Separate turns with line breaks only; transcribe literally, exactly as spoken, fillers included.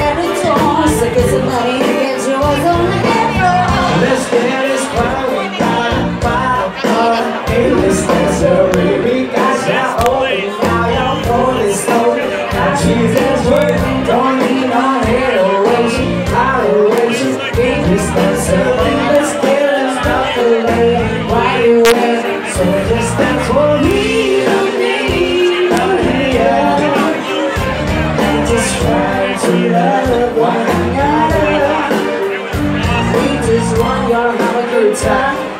at the door. So get some money and get yours on the floor.
Let's get this party started by our A-list dancer. We got that old, now y'all know this story. Now Jesus word, don't need no adoration, adoration. A-list dancer, let's get this stuff away. Why you waiting? So just dance for me, don't need no here. And just try to love one another. We just want y'all to have a good time.